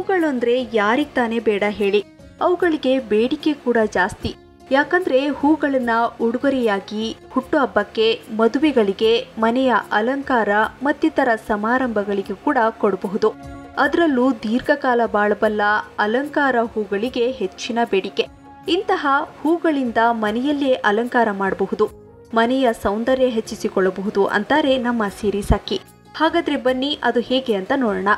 ಹೂಗಳು ಅಂದ್ರೆ ಯಾರಿಗೆ ತಾನೇ ಬೇಡ ಹೇಳಿ. ಅವುಗಳಿಗೆ ಬೇಡಿಕೆ ಕೂಡ ಜಾಸ್ತಿ. ಯಾಕಂದ್ರೆ ಹೂಗಳನ್ನ ಉಡುಗೊರೆಯಾಗಿ ಹುಟ್ಟುಹಬ್ಬಕ್ಕೆ, ಮದುವೆಗಳಿಗೆ, ಮನೆಯ ಅಲಂಕಾರ ಮತ್ತಿತರ ಸಮಾರಂಭಗಳಿಗೆ ಕೂಡ ಕೊಡಬಹುದು. ಅದರಲ್ಲೂ ದೀರ್ಘಕಾಲ ಬಾಳಬಲ್ಲ ಅಲಂಕಾರ ಹೂಗಳಿಗೆ ಹೆಚ್ಚಿನ ಬೇಡಿಕೆ. ಇಂತಹ ಹೂಗಳಿಂದ ಮನೆಯಲ್ಲೇ ಅಲಂಕಾರ ಮಾಡಬಹುದು, ಮನೆಯ ಸೌಂದರ್ಯ ಹೆಚ್ಚಿಸಿಕೊಳ್ಳಬಹುದು ಅಂತಾರೆ ನಮ್ಮ ಸಿರಿ ಸಖಿ. ಹಾಗಾದ್ರೆ ಬನ್ನಿ ಅದು ಹೇಗೆ ಅಂತ ನೋಡೋಣ.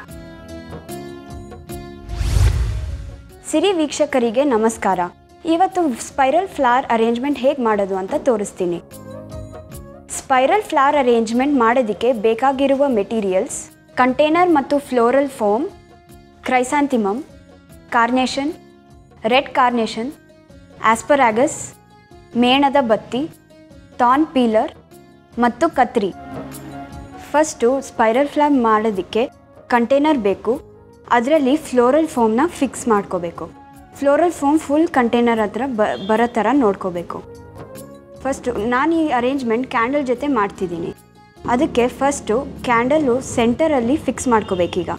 ಸಿರಿ ವೀಕ್ಷಕರಿಗೆ ನಮಸ್ಕಾರ. ಇವತ್ತು ಸ್ಪೈರಲ್ ಫ್ಲವರ್ ಅರೇಂಜ್ಮೆಂಟ್ ಹೇಗೆ ಮಾಡೋದು ಅಂತ ತೋರಿಸ್ತೀನಿ. ಸ್ಪೈರಲ್ ಫ್ಲವರ್ ಅರೇಂಜ್ಮೆಂಟ್ ಮಾಡೋದಕ್ಕೆ ಬೇಕಾಗಿರುವ ಮೆಟೀರಿಯಲ್ಸ್: ಕಂಟೈನರ್ ಮತ್ತು floral foam, chrysanthemum, carnation, red carnation, asparagus, ಮೇಣದ ಬತ್ತಿ, ಥಾರ್ನ್ ಪೀಲರ್ ಮತ್ತು ಕತ್ರಿ. ಫಸ್ಟು ಸ್ಪೈರಲ್ ಫ್ಲವರ್ ಮಾಡೋದಕ್ಕೆ ಕಂಟೈನರ್ ಬೇಕು. ಅದರಲ್ಲಿ ಫ್ಲೋರಲ್ ಫೋಮ್ನ ಫಿಕ್ಸ್ ಮಾಡ್ಕೋಬೇಕು. ಫ್ಲೋರಲ್ ಫೋಮ್ ಫುಲ್ ಕಂಟೈನರ್ ಹತ್ರ ಬರೋ ಥರ ನೋಡ್ಕೋಬೇಕು. ಫಸ್ಟು ನಾನು ಈ ಅರೇಂಜ್ಮೆಂಟ್ ಕ್ಯಾಂಡಲ್ ಜೊತೆ ಮಾಡ್ತಿದ್ದೀನಿ. ಅದಕ್ಕೆ ಫಸ್ಟು ಕ್ಯಾಂಡಲ್ಲು ಸೆಂಟರಲ್ಲಿ ಫಿಕ್ಸ್ ಮಾಡ್ಕೋಬೇಕೀಗ.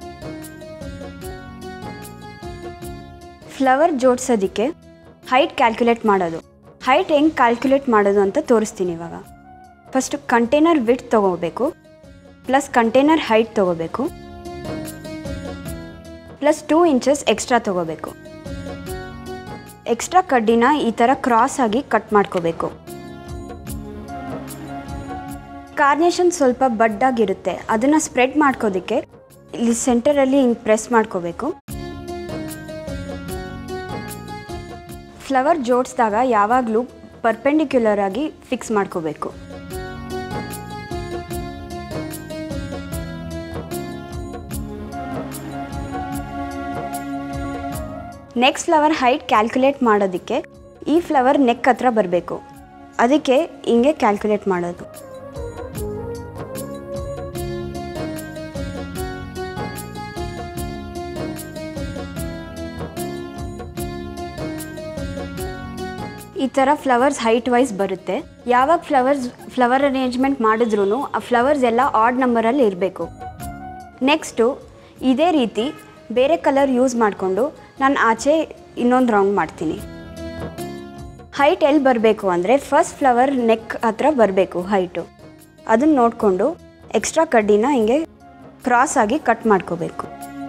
ಫ್ಲವರ್ ಜೋಡಿಸೋದಕ್ಕೆ ಹೈಟ್ ಕ್ಯಾಲ್ಕುಲೇಟ್ ಮಾಡೋದು. ಹೈಟ್ ಹೆಂಗೆ ಕ್ಯಾಲ್ಕುಲೇಟ್ ಮಾಡೋದು ಅಂತ ತೋರಿಸ್ತೀನಿ ಇವಾಗ. ಫಸ್ಟು ಕಂಟೈನರ್ ವಿಡ್ತ್ ತೊಗೋಬೇಕು, ಪ್ಲಸ್ ಕಂಟೈನರ್ ಹೈಟ್ ತೊಗೋಬೇಕು, ಪ್ಲಸ್ 2 ಇಂಚಸ್ ಎಕ್ಸ್ಟ್ರಾ ತೊಗೋಬೇಕು. ಎಕ್ಸ್ಟ್ರಾ ಕಡ್ಡಿನ ಈ ಥರ ಕ್ರಾಸ್ ಆಗಿ ಕಟ್ ಮಾಡ್ಕೋಬೇಕು. ಕಾರ್ನೇಷನ್ ಸ್ವಲ್ಪ ಬಡ್ಡಾಗಿರುತ್ತೆ, ಅದನ್ನು ಸ್ಪ್ರೆಡ್ ಮಾಡ್ಕೋದಕ್ಕೆ ಇಲ್ಲಿ ಸೆಂಟರಲ್ಲಿ ಹಿಂಗೆ ಪ್ರೆಸ್ ಮಾಡ್ಕೋಬೇಕು. ಫ್ಲವರ್ ಜೋಡಿಸಿದಾಗ ಯಾವಾಗಲೂ ಪರ್ಪೆಂಡಿಕ್ಯುಲರ್ ಆಗಿ ಫಿಕ್ಸ್ ಮಾಡ್ಕೋಬೇಕು. ನೆಕ್ಸ್ಟ್ ಫ್ಲವರ್ ಹೈಟ್ ಕ್ಯಾಲ್ಕುಲೇಟ್ ಮಾಡೋದಕ್ಕೆ ಈ ಫ್ಲವರ್ ನೆಕ್ ಹತ್ರ ಬರಬೇಕು. ಅದಕ್ಕೆ ಹಿಂಗೆ ಕ್ಯಾಲ್ಕುಲೇಟ್ ಮಾಡೋದು. ಈ ಥರ ಫ್ಲವರ್ಸ್ ಹೈಟ್ ವೈಸ್ ಬರುತ್ತೆ. ಯಾವಾಗ ಫ್ಲವರ್ ಅರೇಂಜ್ಮೆಂಟ್ ಮಾಡಿದ್ರೂ ಆ ಫ್ಲವರ್ಸ್ ಎಲ್ಲ ಆಡ್ ನಂಬರಲ್ಲಿ ಇರಬೇಕು. ನೆಕ್ಸ್ಟು ಇದೇ ರೀತಿ ಬೇರೆ ಕಲರ್ ಯೂಸ್ ಮಾಡಿಕೊಂಡು ನಾನು ಆಚೆ ಇನ್ನೊಂದು ರೌಂಡ್ ಮಾಡ್ತೀನಿ. ಹೈಟ್ ಎಲ್ಲಿ ಬರಬೇಕು ಅಂದರೆ ಫಸ್ಟ್ ಫ್ಲವರ್ ನೆಕ್ ಹತ್ರ ಬರಬೇಕು ಹೈಟು. ಅದನ್ನು ನೋಡಿಕೊಂಡು ಎಕ್ಸ್ಟ್ರಾ ಕಡ್ಡಿನ ಹಿಂಗೆ ಕ್ರಾಸ್ ಆಗಿ ಕಟ್ ಮಾಡ್ಕೋಬೇಕು.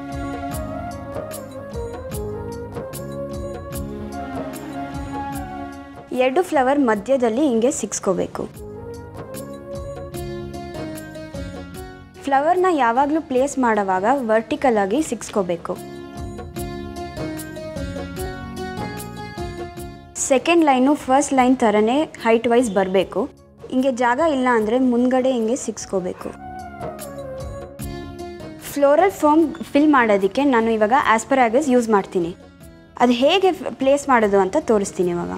ಎರಡು ಫ್ಲವರ್ ಮಧ್ಯದಲ್ಲಿ ಹಿಂಗೆ ಸಿಕ್ಸ್ಕೋಬೇಕು. ಫ್ಲವರ್ನ ಯಾವಾಗಲೂ ಪ್ಲೇಸ್ ಮಾಡುವಾಗ ವರ್ಟಿಕಲ್ ಆಗಿ ಸಿಕ್ಸ್ಕೋಬೇಕು. ಸೆಕೆಂಡ್ ಲೈನು ಫಸ್ಟ್ ಲೈನ್ ಥರನೇ ಹೈಟ್ ವೈಸ್ ಬರಬೇಕು. ಹಿಂಗೆ ಜಾಗ ಇಲ್ಲ ಅಂದರೆ ಮುಂದ್ಗಡೆ ಹಿಂಗೆ ಸಿಕ್ಸ್ಕೋಬೇಕು. ಫ್ಲೋರಲ್ ಫೋಮ್ ಫಿಲ್ ಮಾಡೋದಕ್ಕೆ ನಾನು ಇವಾಗ ಆಸ್ಪರಾಗಸ್ ಯೂಸ್ ಮಾಡ್ತೀನಿ. ಅದು ಹೇಗೆ ಪ್ಲೇಸ್ ಮಾಡೋದು ಅಂತ ತೋರಿಸ್ತೀನಿ ಇವಾಗ.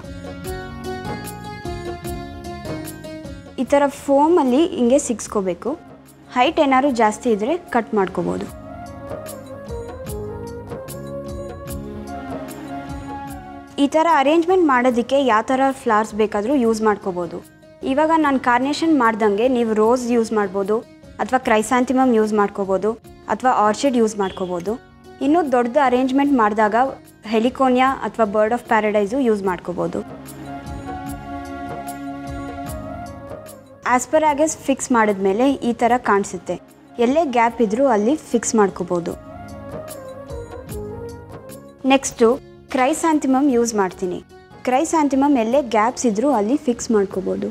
ಈ ಥರ ಫೋಮಲ್ಲಿ ಹಿಂಗೆ ಸಿಕ್ಸ್ಕೋಬೇಕು. ಹೈಟ್ ಏನಾದ್ರು ಜಾಸ್ತಿ ಇದ್ದರೆ ಕಟ್ ಮಾಡ್ಕೋಬೋದು. ಈ ಥರ ಅರೇಂಜ್ಮೆಂಟ್ ಮಾಡೋದಕ್ಕೆ ಯಾವ ಥರ ಫ್ಲವರ್ಸ್ ಬೇಕಾದರೂ ಯೂಸ್ ಮಾಡ್ಕೋಬೋದು. ಇವಾಗ ನಾನು ಕಾರ್ನೇಷನ್ ಮಾಡ್ದಂಗೆ ನೀವು ರೋಸ್ ಯೂಸ್ ಮಾಡ್ಬೋದು, ಅಥವಾ ಕ್ರೈಸಾಂಥಿಮಮ್ ಯೂಸ್ ಮಾಡ್ಕೋಬೋದು, ಅಥವಾ ಆರ್ಚಿಡ್ ಯೂಸ್ ಮಾಡ್ಕೋಬೋದು. ಇನ್ನೂ ದೊಡ್ಡದು ಅರೇಂಜ್ಮೆಂಟ್ ಮಾಡಿದಾಗ ಹೆಲಿಕೋನಿಯಾ ಅಥವಾ ಬರ್ಡ್ ಆಫ್ ಪ್ಯಾರಡೈಸು ಯೂಸ್ ಮಾಡ್ಕೋಬೋದು. ಆಸ್ಪರಾಗಸ್ ಫಿಕ್ಸ್ ಮಾಡಿದ್ಮೇಲೆ ಈ ಥರ ಕಾಣಿಸುತ್ತೆ. ಎಲ್ಲೇ ಗ್ಯಾಪ್ ಇದ್ದರೂ ಅಲ್ಲಿ ಫಿಕ್ಸ್ ಮಾಡ್ಕೋಬೋದು. ನೆಕ್ಸ್ಟು ಕ್ರೈಸಾಂಥಿಮಮ್ ಯೂಸ್ ಮಾಡ್ತೀನಿ. ಕ್ರೈಸಾಂಥಿಮಮ್ ಎಲ್ಲೇ ಗ್ಯಾಪ್ಸ್ ಇದ್ದರೂ ಅಲ್ಲಿ ಫಿಕ್ಸ್ ಮಾಡ್ಕೋಬೋದು.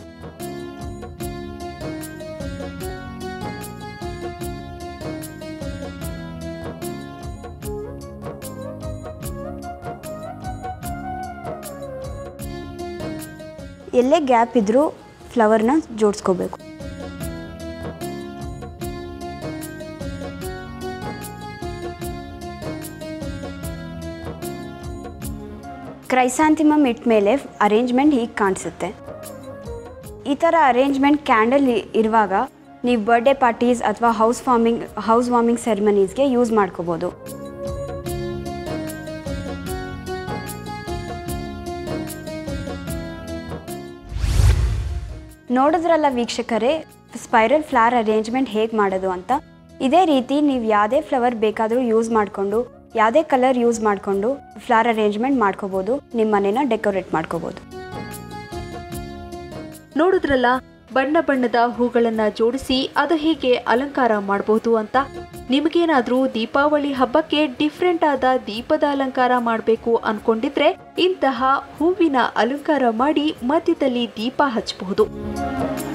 ಎಲ್ಲೇ ಗ್ಯಾಪ್ ಇದ್ದರೂ ಫ್ಲವರ್ನ ಜೋಡಿಸ್ಕೋಬೇಕು. ಕ್ರೈಸಾಂಥಿಮಮ್ ಇಟ್ಟ ಮೇಲೆ ಅರೇಂಜ್ಮೆಂಟ್ ಹೀಗೆ ಕಾಣಿಸುತ್ತೆ. ಈ ಥರ ಅರೇಂಜ್ಮೆಂಟ್ ಕ್ಯಾಂಡಲ್ ಇರುವಾಗ ನೀವು ಬರ್ಡೇ ಪಾರ್ಟೀಸ್ ಅಥವಾ ಹೌಸ್ ವಾರ್ಮಿಂಗ್ ಸೆರೆಮನೀಸ್ಗೆ ಯೂಸ್ ಮಾಡ್ಕೋಬೋದು. ನೋಡಿದ್ರಲ್ಲ ವೀಕ್ಷಕರೇ, ಸ್ಪೈರಲ್ ಫ್ಲವರ್ ಅರೇಂಜ್ಮೆಂಟ್ ಹೇಗೆ ಮಾಡೋದು ಅಂತ. ಇದೇ ರೀತಿ ನೀವು ಯಾವುದೇ ಫ್ಲವರ್ ಬೇಕಾದರೂ ಯೂಸ್ ಮಾಡಿಕೊಂಡು ಯಾವುದೇ ಕಲರ್ ಯೂಸ್ ಮಾಡಿಕೊಂಡು ಫ್ಲವರ್ ಅರೇಂಜ್ಮೆಂಟ್ ಮಾಡ್ಕೋಬೋದು, ನಿಮ್ಮ ಮನೇನ ಡೆಕೋರೇಟ್ ಮಾಡ್ಕೋಬೋದು. ನೋಡಿದ್ರಲ್ಲ, ಬಣ್ಣ ಬಣ್ಣದ ಹೂಗಳನ್ನ ಜೋಡಿಸಿ ಅದು ಹೇಗೆ ಅಲಂಕಾರ ಮಾಡಬಹುದು ಅಂತ. ನಿಮಗೇನಾದ್ರೂ ದೀಪಾವಳಿ ಹಬ್ಬಕ್ಕೆ ಡಿಫ್ರೆಂಟ್ ಆದ ದೀಪದ ಅಲಂಕಾರ ಮಾಡಬೇಕು ಅನ್ಕೊಂಡಿದ್ರೆ ಇಂತಹ ಹೂವಿನ ಅಲಂಕಾರ ಮಾಡಿ ಮಧ್ಯದಲ್ಲಿ ದೀಪ ಹಚ್ಚಬಹುದು.